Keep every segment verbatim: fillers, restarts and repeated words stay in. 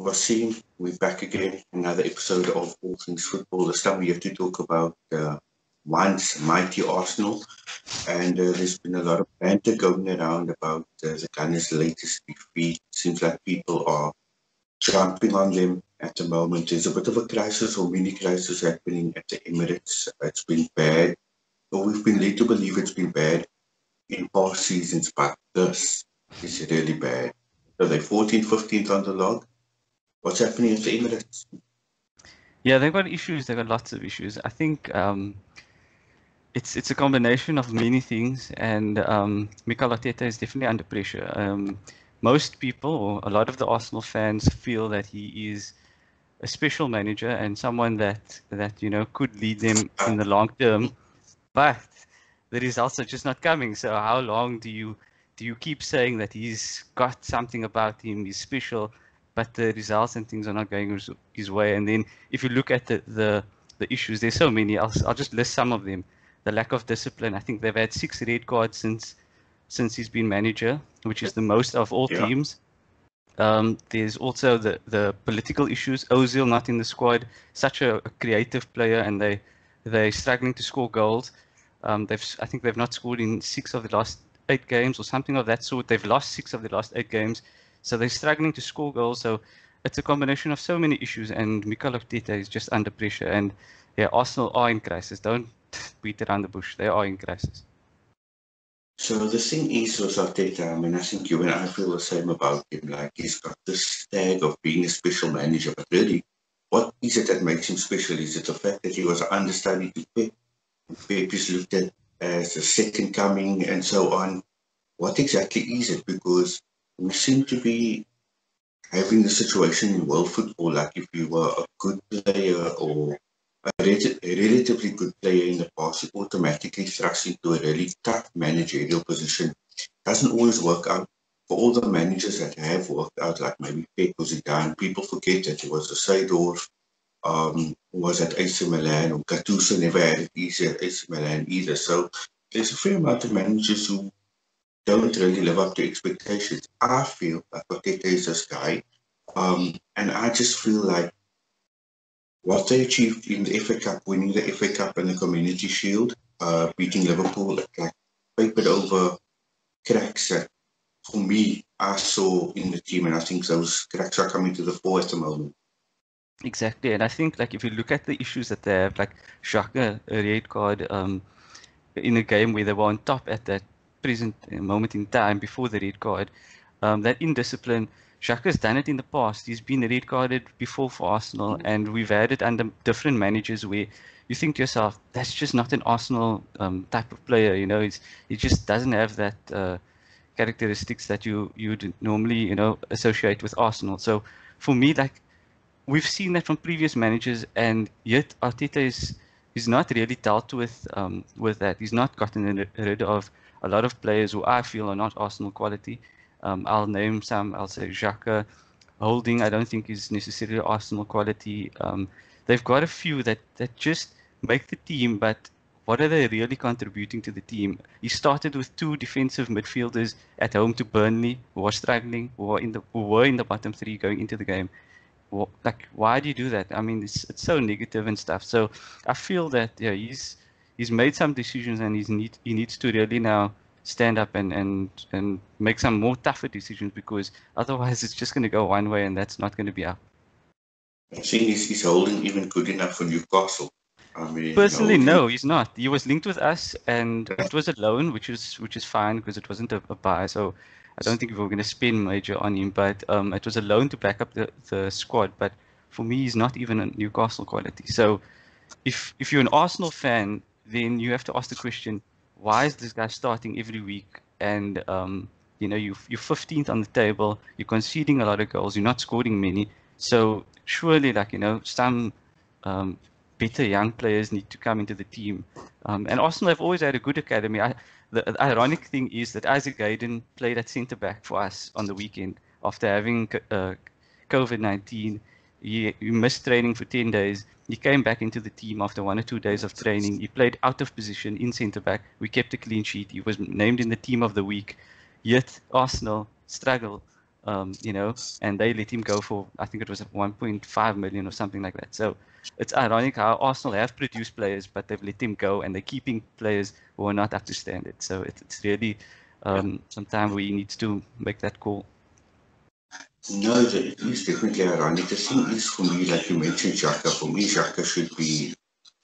Wasim, we're back again, another episode of All Things Football. This time we have to talk about uh, once mighty Arsenal, and uh, there's been a lot of banter going around about uh, the Gunners' latest defeat. Seems like people are jumping on them at the moment. There's a bit of a crisis or mini crisis happening at the Emirates. It's been bad, or we've been led to believe it's been bad in past seasons, but this is really bad. So they're fourteenth, fifteenth on the log. What's happening at the Emirates? Yeah, they've got issues. They've got lots of issues. I think um, it's it's a combination of many things, and um, Mikel Arteta is definitely under pressure. Um, most people, or a lot of the Arsenal fans, feel that he is a special manager and someone that that you know could lead them in the long term, but the results are just not coming. So how long do you do you keep saying that he's got something about him, he's special, but the results and things are not going his, his way? And then if you look at the, the the issues, there's so many. I'll I'll just list some of them. The lack of discipline. I think they've had six red cards since since he's been manager, which is the most of all Yeah. teams. Um, there's also the, the political issues. Ozil not in the squad, such a, a creative player, and they they're struggling to score goals. Um, they've I think they've not scored in six of the last eight games or something of that sort. They've lost six of the last eight games, so they're struggling to score goals. So it's a combination of so many issues, and Mikel Arteta is just under pressure. And yeah, Arsenal are in crisis. Don't beat around the bush. They are in crisis. So the thing is with Arteta, I mean, I think you and I feel the same about him. Like he's got this tag of being a special manager, but really, what is it that makes him special? Is it the fact that he was understudy to Pep? Pep is looked at as a second coming and so on. What exactly is it? Because we seem to be having the situation in world football, like if you were a good player or a, rel- a relatively good player in the past, you automatically thrust into a really tough managerial position. Doesn't always work out. For all the managers that have worked out, like maybe Pep or Zidane, people forget that it was a Seedorf, um, who was at A C Milan, or Gattuso never had it easy at A C Milan either. So there's a fair amount of managers who don't really live up to expectations. I feel like Arteta is this guy, um, and I just feel like what they achieved in the F A Cup, winning the F A Cup and the Community Shield, uh, beating Liverpool, like papered over cracks that, for me, I saw in the team, and I think those cracks are coming to the fore at the moment. Exactly, and I think like if you look at the issues that they have, like Xhaka, a red card um, in a game where they were on top at that present moment in time before the red card, um, that indiscipline. Xhaka's done it in the past. He's been red carded before for Arsenal, and we've had it under different managers where you think to yourself, that's just not an Arsenal um, type of player. You know, it's, he just doesn't have that uh, characteristics that you you'd normally you know associate with Arsenal. So for me, like we've seen that from previous managers, and yet Arteta is is not really dealt with um, with that. He's not gotten rid of a lot of players who I feel are not Arsenal quality. Um, I'll name some. I'll say Xhaka, Holding. I don't think is necessarily Arsenal quality. Um, they've got a few that that just make the team, but what are they really contributing to the team? He started with two defensive midfielders at home to Burnley, who are struggling, who are in the who were in the bottom three going into the game. Wh- like why do you do that? I mean, it's it's so negative and stuff. So I feel that yeah, he's he's made some decisions, and he's need he needs to really now stand up and and and make some more tougher decisions, because otherwise it's just going to go one way, and that's not going to be up. I think is, is Holding even good enough for Newcastle? I mean, Personally, Holding, no, he's not. He was linked with us, and it was a loan, which is which is fine because it wasn't a, a buy. So I don't think we were going to spend major on him, but um, it was a loan to back up the, the squad. But for me, he's not even a Newcastle quality. So if if you're an Arsenal fan, then you have to ask the question, why is this guy starting every week? And um, you know, you you're fifteenth on the table, you're conceding a lot of goals, you're not scoring many. So surely, like you know, some um, better young players need to come into the team. Um, and Arsenal have always had a good academy. I, the, the ironic thing is that Isaac Hayden played at centre back for us on the weekend after having uh, COVID nineteen. He, he missed training for ten days. He came back into the team after one or two days of training. He played out of position in centre back. We kept a clean sheet. He was named in the team of the week. Yet Arsenal struggle um, you know, and they let him go for, I think it was one point five million or something like that. So it's ironic how Arsenal have produced players, but they've let him go, and they're keeping players who are not up to standard. So it, it's really um, sometimes we need to make that call. No, it is definitely ironic. The thing is, for me, like you mentioned, Xhaka, for me, Xhaka should be,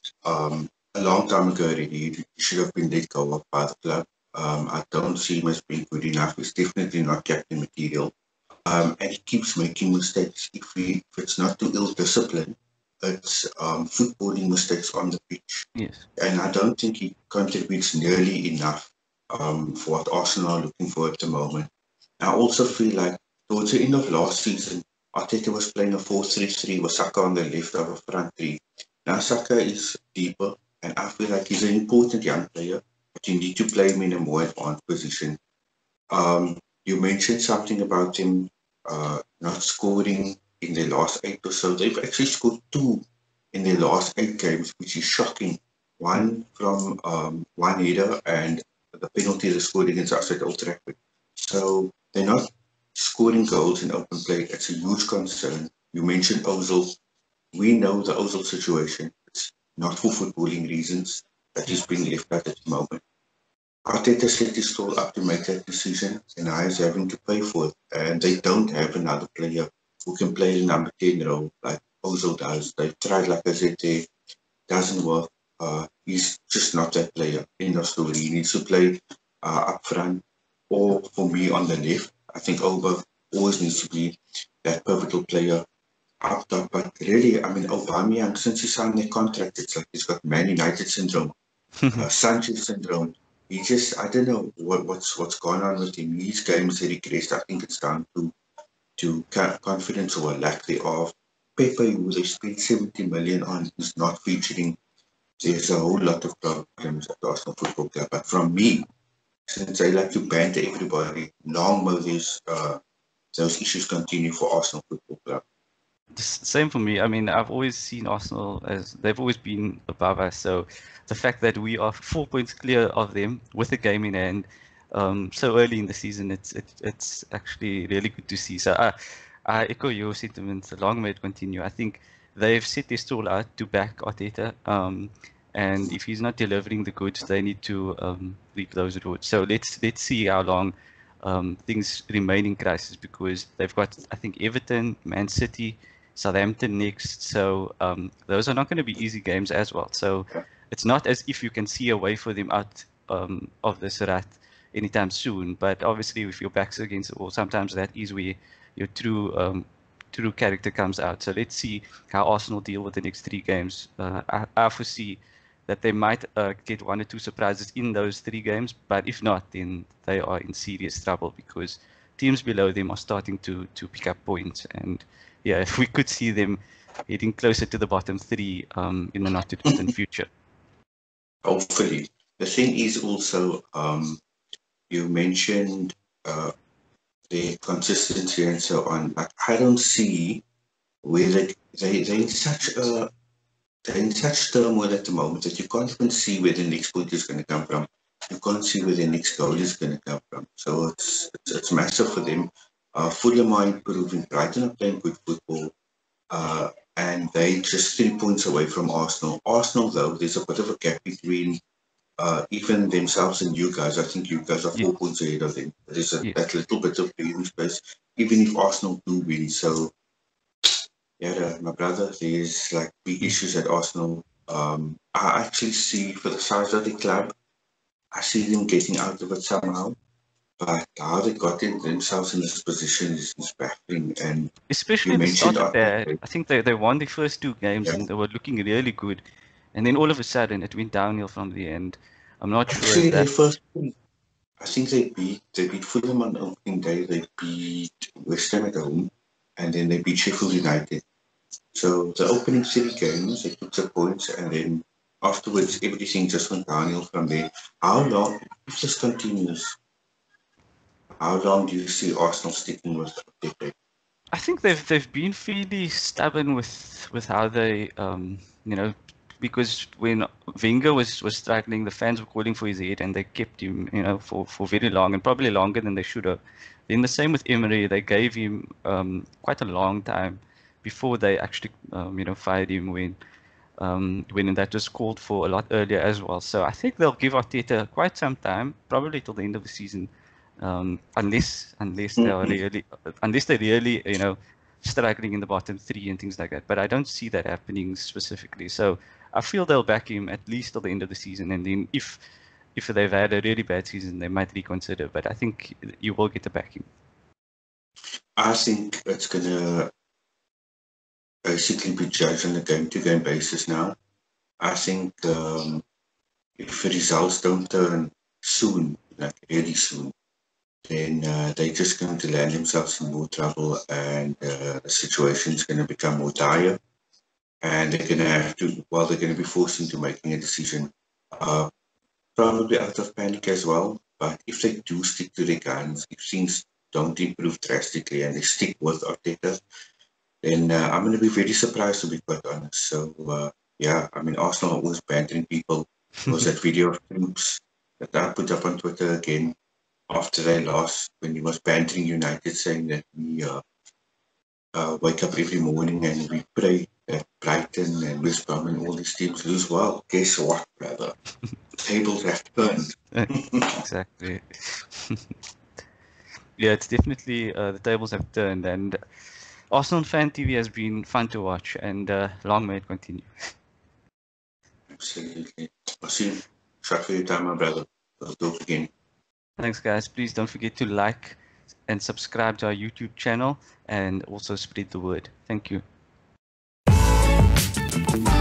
um, a long time ago already, he should have been let go of by the club. Um, I don't see him as being good enough. He's definitely not captain material. Um, and he keeps making mistakes. If, he, if it's not too ill discipline, it's um, footballing mistakes on the pitch. Yes. And I don't think he contributes nearly enough um, for what Arsenal are looking for at the moment. I also feel like towards the end of last season, Arteta was playing a four three three with Saka on the left of a front three. Now Saka is deeper, and I feel like he's an important young player, but you need to play him in a more advanced position. Um, you mentioned something about him uh, not scoring in the last eight or so. They've actually scored two in their last eight games, which is shocking. One from um, one header and the penalty they scored against us at Old Trafford. So they're not scoring goals in open play. It's a huge concern. You mentioned Ozil. We know the Ozil situation. It's not for footballing reasons that he's being left out at the moment. Arteta said he's still up to make that decision, and I is having to pay for it. And they don't have another player who can play the number ten role like Ozil does. They've tried, like I said, there doesn't work. Uh, he's just not that player. End of story. He needs to play uh, up front, or for me on the left. I think Oba always needs to be that pivotal player up top. But really, I mean, Aubameyang, since he signed the contract, it's like he's got Man United syndrome, uh, Sanchez syndrome. He just, I don't know what, what's what's going on with him. His game is regressed. I think it's down to to confidence or lack thereof. Pepe, who they spent seventy million on, is not featuring. There's a whole lot of problems at the Arsenal Football Club. But from me, since I like to banter everybody, long may these, uh, those issues continue for Arsenal Football Club. Same for me. I mean, I've always seen Arsenal as they've always been above us. So the fact that we are four points clear of them with a game in hand um, so early in the season, it's it, it's actually really good to see. So I, I echo your sentiments. Long may it continue. I think they've set their stall out to back Arteta. Um, and if he's not delivering the goods, they need to um, reap those rewards. So let's let's see how long um, things remain in crisis, because they've got, I think, Everton, Man City, Southampton next. So um, those are not going to be easy games as well. So it's not as if you can see a way for them out um, of this rat anytime soon. But obviously, if your back's against the wall, sometimes that is where your true um, true character comes out. So let's see how Arsenal deal with the next three games. Uh, I, I foresee that they might uh, get one or two surprises in those three games, but if not, then they are in serious trouble, because teams below them are starting to to pick up points. And yeah, if we could see them getting closer to the bottom three um, in the not too distant future. Hopefully. The thing is also, um, you mentioned uh, the consistency and so on, but I don't see where they, they, they're in such a they're in such turmoil at the moment that you can't even see where the next point is going to come from. You can't see where the next goal is going to come from. So it's it's, it's massive for them. Uh, Fulham are improving. Brighton are playing good football. Uh, and they just three points away from Arsenal. Arsenal, though, there's a bit of a gap between uh, even themselves and you guys. I think you guys are four Yes. points ahead of them. There's a, Yes. that little bit of breathing space, even if Arsenal do win. So, yeah, my brother, there's like big issues at Arsenal. Um, I actually see, for the size of the club, I see them getting out of it somehow. But how they got in themselves in this position is, is baffling. And Especially you they mentioned started bad. Arteta. I think they, they won the first two games Yeah. and they were looking really good. And then all of a sudden it went downhill from the end. I'm not sure Actually, if their that. first I think they beat they beat Fulham on opening day. They beat West Ham at home, and then they beat Sheffield United. So the opening three games, they took the points, and then afterwards everything just went downhill from there. How long, if this continues, how long do you see Arsenal sticking with Arteta? I think they've they've been fairly stubborn with with how they um, you know because when Wenger was, was struggling, the fans were calling for his head and they kept him, you know, for, for very long and probably longer than they should have. Then the same with Emery, they gave him um, quite a long time before they actually, um, you know, fired him when um, when that was called for a lot earlier as well. So I think they'll give Arteta quite some time, probably till the end of the season, um, unless unless they are really unless they really, you know, struggling in the bottom three and things like that. But I don't see that happening specifically. So I feel they'll back him at least till the end of the season, and then if if they've had a really bad season, they might reconsider. But I think you will get the backing. I think it's gonna basically be judged on a game-to-game basis now. I think um, if the results don't turn soon, like really soon, then uh, they're just going to land themselves in more trouble, and uh, the situation is going to become more dire. And they're going to have to, well, they're going to be forced into making a decision, uh, probably out of panic as well. But if they do stick to their guns, if things don't improve drastically and they stick with Arteta, then uh, I'm going to be very surprised, to be quite honest. So, uh, yeah, I mean, Arsenal are always bantering people. There was that video of Troops that I put up on Twitter again after they lost, when he was bantering United, saying that we uh, uh, wake up every morning and we pray that Brighton and West Brom and all these teams lose. Well, guess what, brother? Tables have turned. Exactly. Yeah, it's definitely uh, the tables have turned, and Arsenal Fan T V has been fun to watch, and uh, long may it continue. Absolutely. Wasim, shout for your time, my brother. We'll talk again. Thanks, guys. Please don't forget to like and subscribe to our YouTube channel, and also spread the word. Thank you.